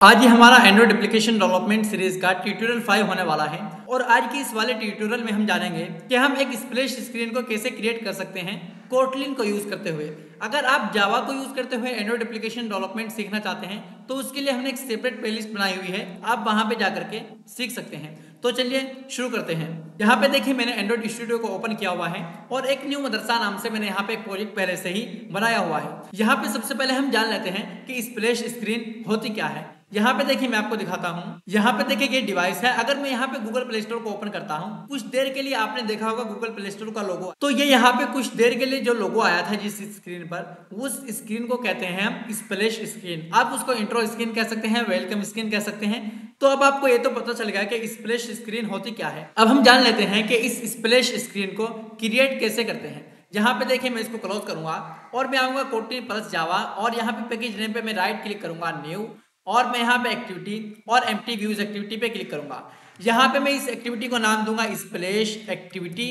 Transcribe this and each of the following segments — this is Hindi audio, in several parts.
आज ही हमारा एंड्रॉइड एप्लीकेशन डेवलपमेंट सीरीज का ट्यूटोरियल 5 होने वाला है और आज की इस वाले ट्यूटोरियल में हम जानेंगे कि हम एक स्प्लैश स्क्रीन को कैसे क्रिएट कर सकते हैं कोटलिन को यूज करते हुए। अगर आप जावा को यूज करते हुए एंड्रॉइड एप्लीकेशन डेवलपमेंट सीखना चाहते हैं तो उसके लिए हमने एक सेपरेट प्लेलिस्ट बनाई हुई है, आप वहां पे जाकर के सीख सकते हैं। तो चलिए शुरू करते हैं। यहाँ पे देखिए मैंने एंड्रॉइड स्टूडियो को ओपन किया हुआ है और एक न्यू मदरसा नाम से मैंने यहाँ पे एक प्रोजेक्ट पहले से ही बनाया हुआ है। यहाँ पे सबसे पहले हम जान लेते हैं कि स्प्लैश स्क्रीन होती क्या है। यहाँ पे देखिए मैं आपको दिखाता हूँ। यहाँ पे देखिए ये डिवाइस है। अगर मैं यहाँ पे गूगल प्ले स्टोर को ओपन करता हूँ, कुछ देर के लिए आपने देखा होगा गूगल प्ले स्टोर का लोगो, तो ये यहाँ पे कुछ देर के लिए जो लोगो आया था जिस स्क्रीन पर, उस स्क्रीन को कहते हैं हम स्प्लैश स्क्रीन। आप उसको इंट्रो स्क्रीन कह सकते हैं, वेलकम स्क्रीन कह सकते हैं। तो अब आपको ये तो पता चल गया कि स्प्लैश स्क्रीन होती क्या है। अब हम जान लेते हैं कि इस स्प्लैश स्क्रीन को क्रिएट कैसे करते हैं। यहाँ पे देखिए मैं इसको क्लोज करूंगा और मैं आऊंगा कोटलिन प्लस जावा और यहाँ पे पैकेज नेम पे मैं राइट क्लिक करूंगा न्यू और मैं यहाँ पे एक्टिविटी और एम्प्टी व्यूज एक्टिविटी पे क्लिक करूंगा। यहाँ पे मैं इस एक्टिविटी को नाम दूंगा स्प्लैश एक्टिविटी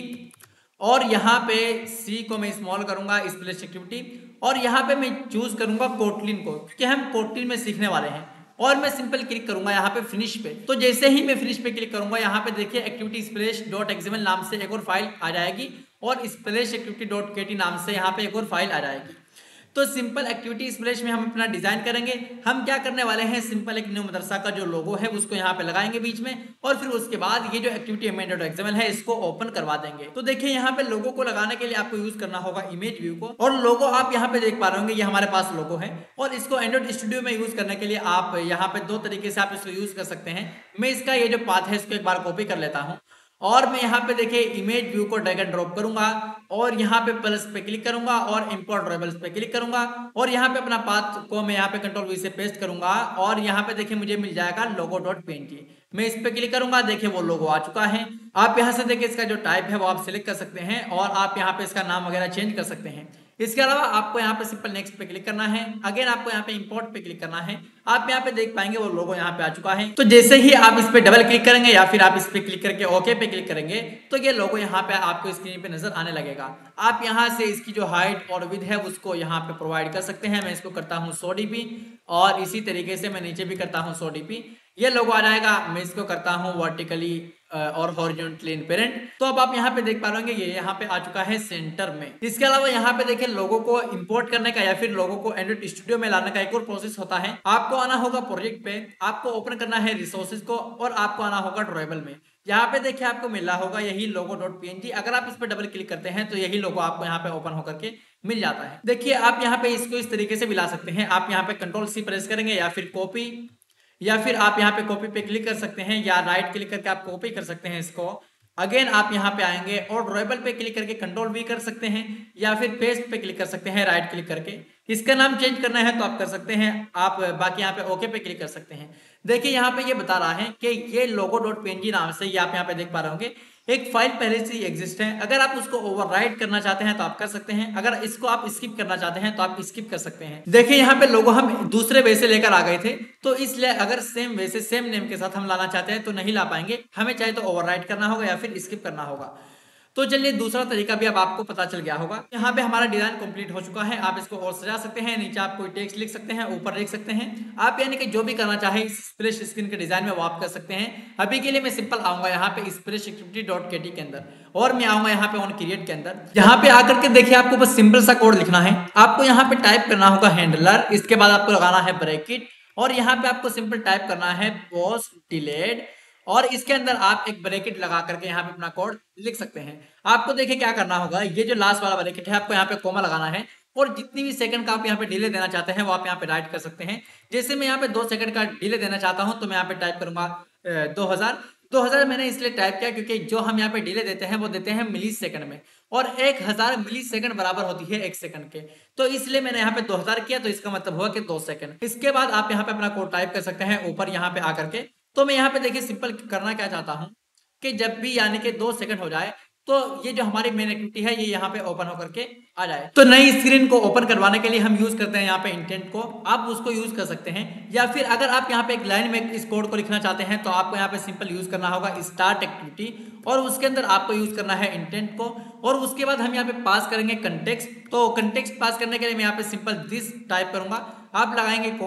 और यहाँ पे सी को मैं स्मॉल करूंगा स्प्लैश एक्टिविटी और यहाँ पे मैं चूज करूंगा कोटलिन को, क्योंकि हम कोटलिन में सीखने वाले हैं। और मैं सिंपल क्लिक करूंगा यहाँ पे फिनिश पे। तो जैसे ही मैं फिनिश पे क्लिक करूंगा यहाँ पे देखिए एक्टिविटी स्प्लैश डॉट एक्सएमएल नाम से एक और फाइल आ जाएगी और स्प्लैश एक्टिविटी डॉट केटी नाम से यहाँ पे एक और फाइल आ जाएगी। तो सिंपल एक्टिविटी स्प्लैश में हम अपना डिजाइन करेंगे। हम क्या करने वाले हैं, सिंपल एक न्यू मदरसा का जो लोगो है उसको यहाँ पे लगाएंगे बीच में और फिर उसके बाद ये जो एक्टिविटी एम.एक्सएमएल है इसको ओपन करवा देंगे। तो देखिए यहाँ पे लोगो को लगाने के लिए आपको यूज करना होगा इमेज व्यू को और लोगो आप यहाँ पे देख पा रहे होंगे, ये हमारे पास लोगो है। और इसको एंड्रॉइड स्टूडियो में यूज करने के लिए आप यहाँ पे दो तरीके से आप इसको यूज कर सकते हैं। मैं इसका ये जो पाथ है इसको एक बार कॉपी कर लेता हूँ और मैं यहाँ पे देखिए इमेज व्यू को ड्रैग एंड ड्रॉप करूंगा और यहाँ पे प्लस पे क्लिक करूंगा और इंपोर्ट ड्राइवर्स पे क्लिक करूंगा और यहाँ पे अपना पाथ को मैं यहाँ पे कंट्रोल वी से पेस्ट करूंगा और यहाँ पे देखिए मुझे मिल जाएगा लोगो डॉट png। मैं इस पे क्लिक करूंगा, देखिए वो लोगो आ चुका है। आप यहाँ से देखिए इसका जो टाइप है वो आप सिलेक्ट कर सकते हैं और आप यहाँ पे इसका नाम वगैरह चेंज कर सकते हैं। इसके अलावा आपको यहाँ पे सिंपल नेक्स्ट पे क्लिक करना है, अगेन आपको यहाँ पे इंपोर्ट पे क्लिक करना है। आप यहाँ पे देख पाएंगे वो लोगो यहाँ पे आ चुका है। तो जैसे ही आप इस पे डबल क्लिक करेंगे या फिर आप इस पे क्लिक करके ओके पे क्लिक करेंगे तो ये लोगो यहाँ पे आपको स्क्रीन पे नजर आने लगेगा। आप यहाँ से इसकी जो हाइट और विड्थ है उसको यहाँ पे प्रोवाइड कर सकते हैं। मैं इसको करता हूँ 100 dp और इसी तरीके से मैं नीचे भी करता हूँ 100 dp। ये लोगो आ जाएगा। मैं इसको करता हूँ वर्टिकली और हॉरिजॉन्टली इन पेरेंट। तो अब आप यहाँ पे देख पा रहे होंगे ये यहाँ पे आ चुका है सेंटर में। इसके अलावा यहाँ पे देखिए लोगो को इंपोर्ट करने का या फिर लोगो को एंड्रॉइड स्टूडियो में लाने का एक और प्रोसेस होता है। आपको आना होगा प्रोजेक्ट पे, आपको ओपन करना है रिसोर्सेज को और आपको आना होगा ड्राइबल में। यहाँ पे देखिए आपको मिल रहा होगा यही लोगो डॉट png। अगर आप इस पे डबल क्लिक करते हैं तो यही लोगो आपको यहाँ पे ओपन होकर के मिल जाता है। देखिए आप यहाँ पे इसको इस तरीके से भी ला सकते हैं। आप यहाँ पे कंट्रोल सी प्रेस करेंगे या फिर कॉपी या फिर आप यहाँ पे कॉपी पे क्लिक कर सकते हैं या राइट क्लिक करके आप कॉपी कर सकते हैं इसको। अगेन आप यहाँ पे आएंगे और ड्राइबल पे क्लिक करके कंट्रोल वी कर सकते हैं या फिर पेस्ट पे क्लिक कर सकते हैं राइट क्लिक करके। इसका नाम चेंज करना है तो आप कर सकते हैं। आप बाकी यहाँ पे ओके पे क्लिक कर सकते हैं। देखिए यहाँ पे ये बता रहा है कि ये लोगो डॉट png नाम से ये आप यहाँ पे देख पा रहे होंगे एक फाइल पहले से ही एग्जिस्ट है। अगर आप उसको ओवरराइट करना चाहते हैं तो आप कर सकते हैं, अगर इसको आप स्किप करना चाहते हैं तो आप स्किप कर सकते हैं। देखिए यहाँ पे लोगो हम दूसरे वे से लेकर आ गए थे तो इसलिए अगर सेम वे से सेम नेम के साथ हम लाना चाहते हैं तो नहीं ला पाएंगे। हमें चाहे तो ओवरराइट करना होगा या फिर स्किप करना होगा। तो चलिए दूसरा तरीका भी अब आपको पता चल गया होगा। यहाँ पे हमारा डिजाइन कंप्लीट हो चुका है। आप इसको और सजा सकते हैं, नीचे आप कोई टेक्स्ट लिख सकते हैं, ऊपर लिख सकते हैं। आप यानी कि जो भी करना चाहे इस स्प्लैश स्क्रीन के डिजाइन में वो आप कर सकते हैं। अभी के लिए मैं सिंपल आऊंगा यहाँ पे स्प्लैश एक्टिविटी डॉट केटी के अंदर और मैं आऊंगा यहाँ पे ऑन क्रिएट के अंदर। यहाँ पे आकर के देखिए आपको बस सिंपल सा कोड लिखना है। आपको यहाँ पे टाइप करना होगा हैंडलर, इसके बाद आपको लगाना है ब्रैकेट और यहाँ पे आपको सिंपल टाइप करना है पोस्ट डिलेड और इसके अंदर आप एक ब्रैकेट लगा करके यहाँ पे अपना कोड लिख सकते हैं। आपको देखिए क्या करना होगा, ये जो लास्ट वाला ब्रैकेट है आपको यहाँ पे कोमा लगाना है और जितनी भी सेकंड का आप यहाँ पे डिले देना चाहते हैं वो आप यहाँ पे राइट कर सकते हैं। जैसे मैं यहाँ पे 2 सेकंड का डिले देना चाहता हूँ तो मैं यहाँ पे टाइप करूंगा 2000 मैंने इसलिए टाइप किया क्योंकि जो हम यहाँ पे डिले देते हैं वो देते हैं मिली सेकंड में और 1000 मिली सेकंड बराबर होती है 1 सेकंड के। तो इसलिए मैंने यहाँ पे 2000 किया तो इसका मतलब हुआ कि 2 सेकंड। इसके बाद आप यहाँ पे अपना कोड टाइप कर सकते हैं ऊपर यहाँ पे आकर के। तो मैं यहाँ पे देखिए सिंपल करना क्या चाहता हूँ कि जब भी यानी कि 2 सेकंड हो जाए तो ये जो हमारी मेन एक्टिविटी है ये यहाँ पे ओपन होकर के आ जाए। तो नई स्क्रीन को ओपन करवाने के लिए हम यूज करते हैं यहाँ पे इंटेंट को, आप उसको यूज कर सकते हैं। या फिर अगर आप यहाँ पे एक लाइन में इस कोड को लिखना चाहते हैं तो आपको यहाँ पे सिंपल यूज करना होगा स्टार्ट एक्टिविटी और उसके अंदर आपको यूज करना है इंटेंट को और उसके बाद हम यहाँ पे पास करेंगे कंटेक्स्ट। तो कंटेक्स्ट पास करने के लिए मैं यहाँ पे सिंपल दिस टाइप करूंगा, आप लगाएंगे कोमा।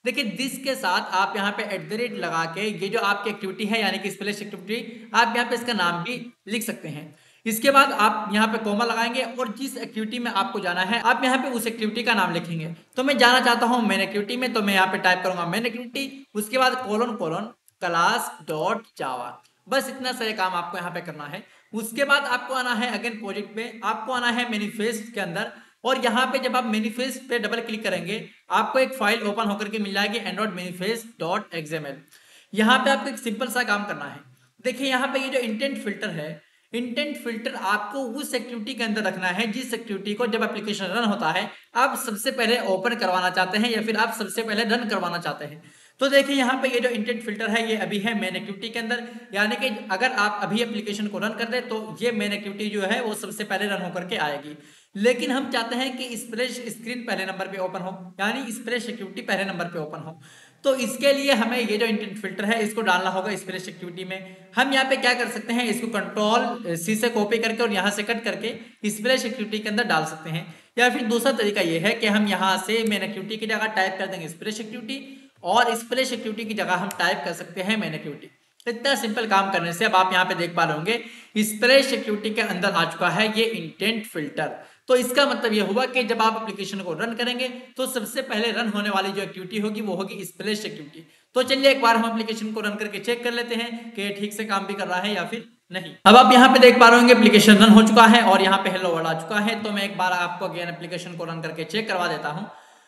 देखिए दिस के साथ आप यहाँ पे एट द रेट लगा के ये जो आपकी एक्टिविटी है यानी कि स्प्लैश एक्टिविटी, आप यहाँ पे इसका नाम भी लिख सकते हैं। इसके बाद आप यहाँ पे कॉमा लगाएंगे और जिस एक्टिविटी में आपको जाना है आप यहाँ पे उस एक्टिविटी का नाम लिखेंगे। तो मैं जाना चाहता हूँ मेन एक्टिविटी में, तो मैं यहाँ पे टाइप करूंगा मेन एक्टिविटी, उसके बाद colon colon class dot Java. बस इतना सा काम आपको यहाँ पे करना है। उसके बाद आपको आना है अगेन प्रोजेक्ट पे, आपको आना है मैनिफेस्ट के अंदर, और यहाँ पे जब आप मैनिफेस्ट पे डबल क्लिक करेंगे आपको एक फाइल ओपन होकर के मिल जाएगी एंड्रॉइड मैनिफेस्ट डॉट एक्सएमएल। यहाँ पे आपको एक सिंपल सा काम करना है। देखिए यहाँ पे ये जो इंटेंट फिल्टर है, इंटेंट फिल्टर आपको उस एक्टिविटी के अंदर रखना है जिस एक्टिविटी को जब एप्लीकेशन रन होता है आप सबसे पहले ओपन करवाना चाहते हैं या फिर आप सबसे पहले रन करवाना चाहते हैं। तो देखिए यहाँ पे ये जो इंटेंट फिल्टर है ये अभी है मेन एक्टिविटी के अंदर, यानी कि अगर आप अभी एप्लीकेशन को रन कर रहे तो ये मेन एक्टिविटी जो है वो सबसे पहले रन होकर के आएगी। लेकिन हम चाहते हैं कि स्प्लैश स्क्रीन पहले नंबर पे ओपन हो, यानी स्प्लैश एक्टिविटी पहले नंबर पे ओपन हो। तो इसके लिए हमें ये जो इंटेंट फिल्टर है इसको डालना होगा स्प्लैश एक्टिविटी में। हम यहाँ पे क्या कर सकते हैं, इसको कंट्रोल सी से कॉपी करके और यहाँ से कट करके स्प्लैश एक्टिविटी के अंदर डाल सकते हैं। या फिर दूसरा तरीका ये है कि हम यहाँ से मेन एक्टिविटी की जगह टाइप कर देंगे स्प्लैश एक्टिविटी और स्प्लैश एक्टिविटी की जगह हम टाइप कर सकते हैं मेन एक्टिविटी। इतना सिंपल काम करने से अब आप यहाँ पे देख पा रहे होंगे स्प्लैश एक्टिविटी के अंदर आ चुका है ये इंटेंट फिल्टर। तो इसका मतलब ये हुआ कि जब आप एप्लीकेशन को रन करेंगे तो सबसे पहले रन होने वाली जो एक्टिविटी होगी वो होगी स्प्लैश एक्टिविटी। तो चलिए एक बार हम एप्लीकेशन को रन करके चेक कर लेते हैं कि ठीक से काम भी कर रहा है या फिर नहीं। अब आप यहाँ पे देख पा रहे होंगे एप्लीकेशन रन हो चुका है और यहाँ पे हेलो वर्ल्ड आ चुका है। तो मैं एक बार आपको अगेन एप्लीकेशन को रन करके चेक करवा देता हूँ।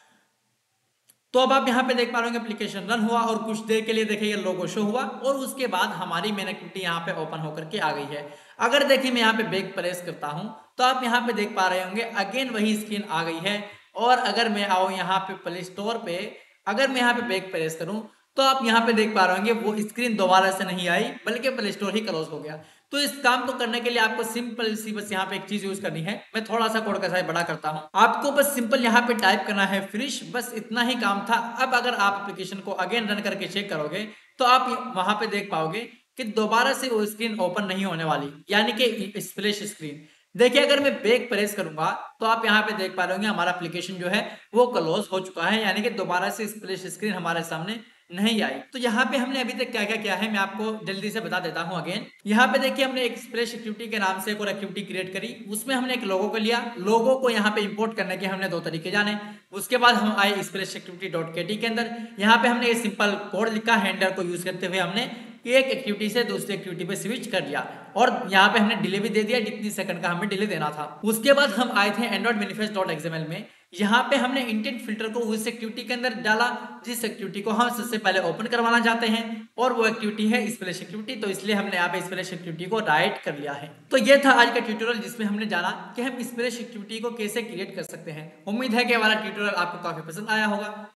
तो अब आप यहाँ पे देख पा रहे होंगे एप्लीकेशन रन हुआ और कुछ देर के लिए देखिए ये लोगो शो हुआ और उसके बाद हमारी मेन एक्टिविटी यहाँ पे ओपन होकर के आ गई है। अगर देखिए मैं यहाँ पे बैक प्रेस करता हूँ तो आप यहाँ पे देख पा रहे होंगे अगेन वही स्क्रीन आ गई है। और अगर मैं आऊँ यहाँ पे प्ले स्टोर पे, अगर मैं यहाँ पे बैक प्रेस करूँ तो आप यहाँ पे देख पा रहे होंगे वो स्क्रीन दोबारा से नहीं आई बल्कि प्ले स्टोर ही क्लोज हो गया। तो इस काम को करने के लिए आपको सिंपल सी बस यहाँ पे एक चीज यूज करनी है। मैं थोड़ा सा कोड का साइज बड़ा करता हूँ। आपको बस सिंपल यहाँ पे टाइप करना है फिनिश, बस इतना ही काम था। अब अगर आप एप्लीकेशन को अगेन रन करके चेक करोगे तो आप वहां पे देख पाओगे कि दोबारा से वो स्क्रीन ओपन नहीं होने वाली, यानी कि स्प्लैश स्क्रीन। देखिए अगर मैं बैक प्रेस करूंगा तो आप यहाँ पे देख पा रहे होंगे हमारा एप्लीकेशन जो है वो क्लोज हो चुका है, यानी कि दोबारा से स्प्लैश स्क्रीन हमारे सामने नहीं आई। तो यहाँ पे हमने अभी तक क्या क्या किया है मैं आपको जल्दी से बता देता हूँ अगेन। यहाँ पे देखिए हमने एक स्प्लैश एक्टिविटी के नाम से एक और एक्टिविटी क्रिएट करी, उसमें हमने एक लोगो को लिया। लोगो को यहाँ पे इंपोर्ट करने के हमने दो तरीके जाने। उसके बाद हम आए स्प्लैश एक्टिविटी डॉट केटी के अंदर, यहाँ पे हमने ये सिंपल कोड लिखा हैंडलर को यूज करते हुए हमने एक एक्टिविटी से दूसरी एक्टिविटी पे स्विच कर दिया और यहाँ पे हमने डिले भी दे दिया जितनी सेकंड का हमें डिले देना था। उसके बाद हम आए थे एंड्रॉइड मैनिफेस्ट डॉट एक्सएमएल में, यहाँ पे हमने इंटेंट फिल्टर को उस एक्टिविटी के अंदर डाला जिस एक्टिविटी को हम सबसे पहले ओपन करवाना चाहते हैं और वो एक्टिविटी है स्प्लैश एक्टिविटी। तो इसलिए हमने यहाँ पे स्प्लैश एक्टिविटी को राइट कर लिया है। तो ये था आज का ट्यूटोरियल जिसमें हमने जाना कि हम स्प्लैश एक्टिविटी को कैसे क्रिएट कर सकते हैं। उम्मीद है कि हमारा ट्यूटोरियल आपको काफी पसंद आया होगा।